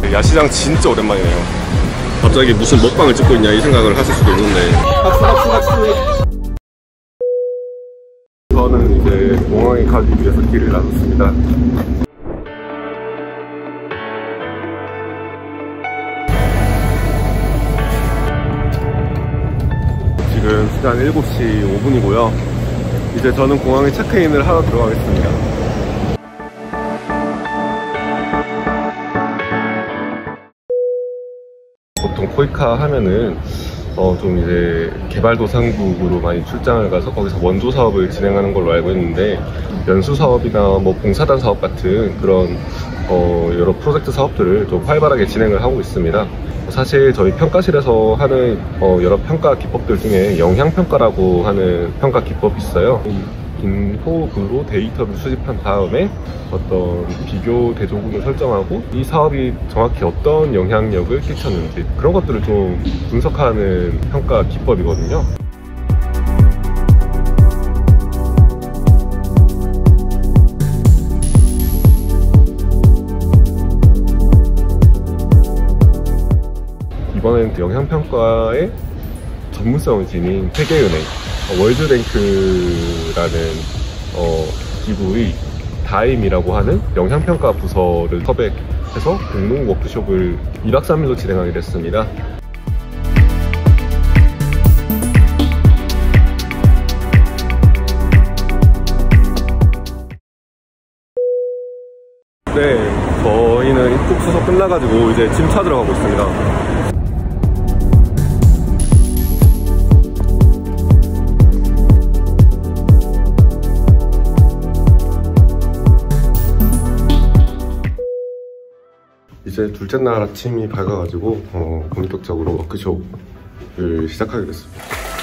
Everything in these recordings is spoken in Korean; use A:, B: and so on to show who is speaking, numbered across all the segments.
A: 야시장 진짜 오랜만이네요. 갑자기 무슨 먹방을 찍고 있냐 이 생각을 하실 수도 있는데 박수. 저는 이제 공항에 가기 위해서 길을 나눴습니다. 지금 시간 7시 5분이고요 이제 저는 공항에 체크인을 하러 들어가겠습니다. 보통 코이카 하면은 좀 이제 개발도상국으로 많이 출장을 가서 거기서 원조 사업을 진행하는 걸로 알고 있는데, 연수 사업이나 뭐 봉사단 사업 같은 그런 여러 프로젝트 사업들을 좀 활발하게 진행을 하고 있습니다. 사실 저희 평가실에서 하는 여러 평가 기법들 중에 영향평가라고 하는 평가 기법이 있어요. 긴 호흡으로 데이터를 수집한 다음에 어떤 비교 대조군을 설정하고 이 사업이 정확히 어떤 영향력을 끼쳤는지 그런 것들을 좀 분석하는 평가 기법이거든요. 이번에는 영향평가의 전문성을 지닌 세계은행 월드뱅크라는 기구의 다임이라고 하는 영향평가 부서를 섭외해서 공동 워크숍을 2박 3일로 진행하게 됐습니다. 네, 저희는 입국 수속 끝나가지고 이제 짐 찾으러 가고 있습니다. 이제 둘째 날 아침이 밝아가지고 본격적으로 워크숍을 시작하게 됐습니다.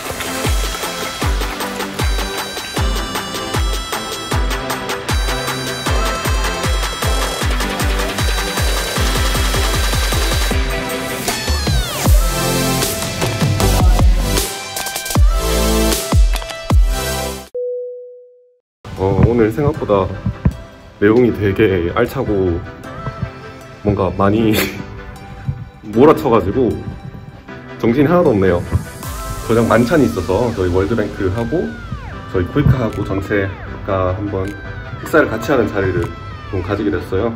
A: 오늘 생각보다 내용이 되게 알차고 뭔가 많이 몰아쳐가지고 정신이 하나도 없네요. 저녁 만찬이 있어서 저희 월드뱅크하고 저희 코이카하고 전체가 한번 식사를 같이 하는 자리를 좀 가지게 됐어요.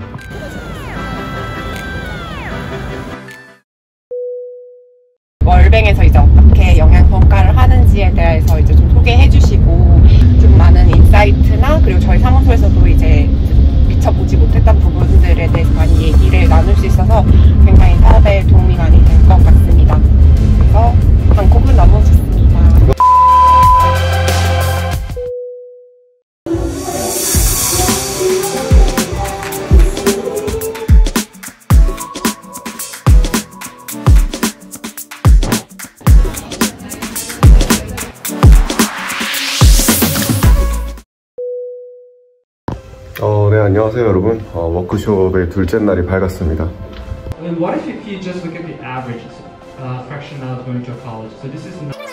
B: 월뱅에서 이제 어떻게 영향평가를 하는지에 대해서 이제 좀 소개해주시고 좀 많은 인사이트나 그리고 저희 사무소에서도 이제 미처보지 못했던 부분들에 대해서 많이 얘기를 나눌 수 있어서 굉장히 사업에 도움이 많이 될 것 같습니다. 그래서 방콕은 너무 좋습니다.
A: 네, 안녕하세요 여러분. 워크숍의 둘째 날이 밝았습니다.
C: And what if you just look at the average fraction of going to college? So this is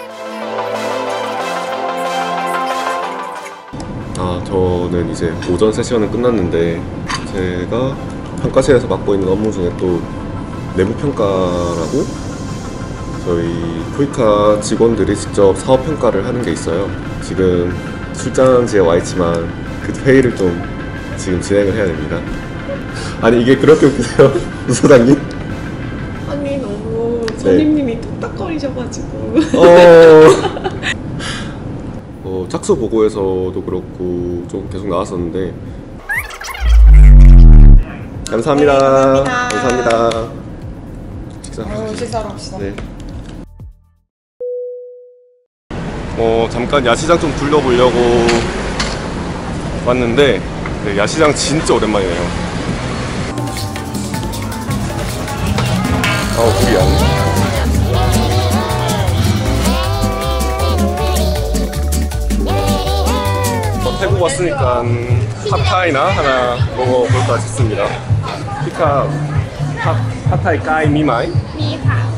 A: 저는 이제 오전 세션은 끝났는데 제가 평가실에서 맡고 있는 업무 중에 또 내부 평가라고 저희 코이카 직원들이 직접 사업 평가를 하는 게 있어요. 지금 출장지에 와 있지만 그 회의를 좀 지금 진행을 해야 됩니다. 아니 이게 그렇게 웃기세요? 부소장님?
D: 아니 너무 선임님이 뚝딱거리셔가지고
A: 착수 보고에서도 그렇고 좀 계속 나왔었는데 감사합니다.
D: 네,
A: 감사합니다.
D: 식사로 합시다.
A: 네. 잠깐 야시장 좀 둘러보려고 왔는데 네, 야시장 진짜 오랜만이네요. 구리안. 태국 왔으니까 팟타이나 하나 먹어볼까 싶습니다. 피카 팟타이 까이 미마이?
D: 미카.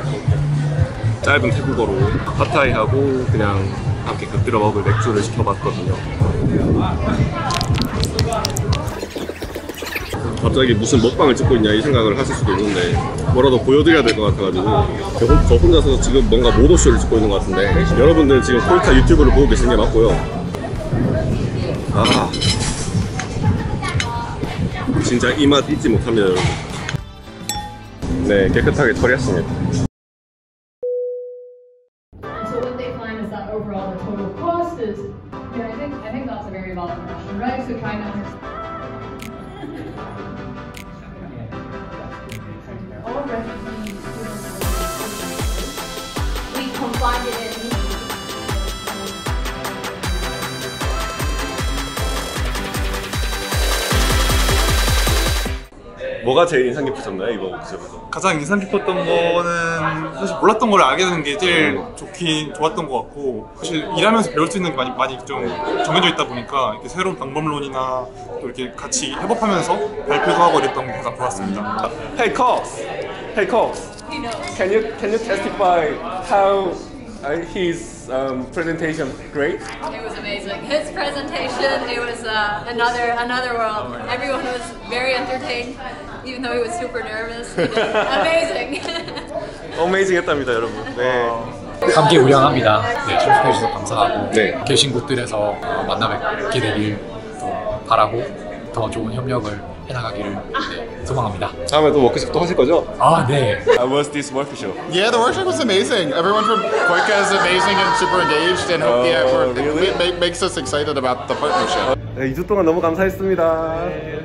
A: 짧은 태국어로 팟타이하고 그냥 함께 곁들여 먹을 맥주를 시켜봤거든요. 갑자기 무슨 먹방을 찍고 있냐 이 생각을 하실 수도 있는데 뭐라도 보여드려야 될 것 같아가지고 저 혼자서 지금 뭔가 모더쇼를 찍고 있는 것 같은데 여러분들 지금 코이카 유튜브를 보고 계시는 게 맞고요. 아 진짜 이 맛 잊지 못합니다 여러분. 네 깨끗하게 처리했습니다.
E: So what they find is that overall the total cost is, yeah, I think that's a very valid question, right? So trying to understand. All refugees, we confided in.
A: 뭐가 제일 인상 깊으셨나요 이번 워크숍에서?
F: 가장 인상 깊었던 거는 사실 몰랐던 걸 알게 되는 게 제일 좋았던 것 같고, 사실 일하면서 배울 수 있는 게 많이 좀 정해져 있다 보니까 이렇게 새로운 방법론이나 또 이렇게 같이 협업하면서 발표도 하고 이랬던 게 가장 좋았습니다.
A: Hey Cox, hey Cox, can you testify how his presentation great?
G: It was amazing. His presentation, it was another world. Everyone was very entertained, even though he was super nervous. He did amazing.
A: 어메이징했답니다 여러분. 네.
H: 감개무량합니다. 네, 출석해 주셔서 감사하고
A: 네.
H: 계신 곳들에서 만나 뵙게 되길 또 바라고 더 좋은 협력을 해나가기를 소망합니다.
A: 다음에 또 워크숍도 하실 거죠?
H: 아, 네.
A: How was this workshop?
I: Yeah, the workshop was amazing. Everyone from Koika is amazing and super engaged, and it makes us excited about the partnership.
A: 네, 2주 동안 너무 감사했습니다.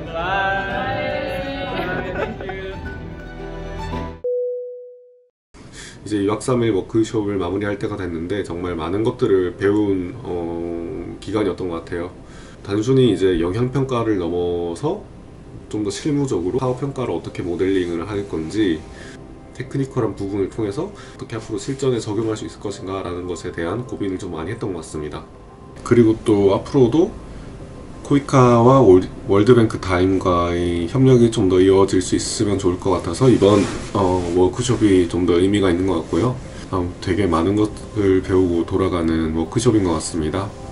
A: 이제 2박 3일 워크숍을 마무리할 때가 됐는데 정말 많은 것들을 배운 기간이었던 것 같아요. 단순히 이제 영향평가를 넘어서 좀 더 실무적으로 사업평가를 어떻게 모델링을 할 건지 테크니컬한 부분을 통해서 어떻게 앞으로 실전에 적용할 수 있을 것인가 라는 것에 대한 고민을 좀 많이 했던 것 같습니다. 그리고 또 앞으로도 코이카와 월드뱅크 다임과의 협력이 좀 더 이어질 수 있으면 좋을 것 같아서 이번 워크숍이 좀 더 의미가 있는 것 같고요. 되게 많은 것을 배우고 돌아가는 워크숍인 것 같습니다.